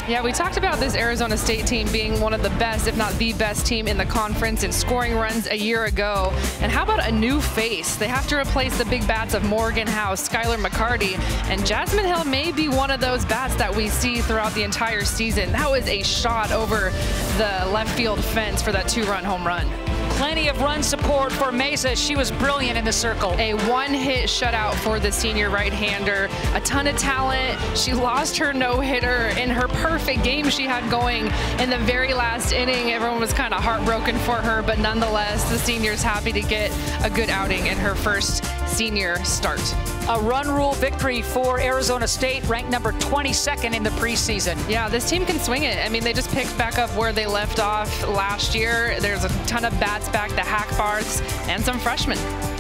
Yeah, we talked about this Arizona State team being one of the best, if not the best team in the conference in scoring runs a year ago. And how about a new face? They have to replace the big bats of Morgan House, Skylar McCarty, and Jazmine Hill may be one of those bats that we see throughout the entire season. That was a shot over the left field fence for that 2-run home run. Plenty of run support for Meza. She was brilliant in the circle. A one-hit shutout for the senior right-hander. A ton of talent. She lost her no-hitter in her perfect game she had going in the very last inning. Everyone was kind of heartbroken for her, but nonetheless, the senior's happy to get a good outing in her first senior start. A run rule victory for Arizona State, ranked number 22nd in the preseason. Yeah, this team can swing it. I mean, they just picked back up where they left off last year. There's a ton of bats back, the Hackbarths, and some freshmen.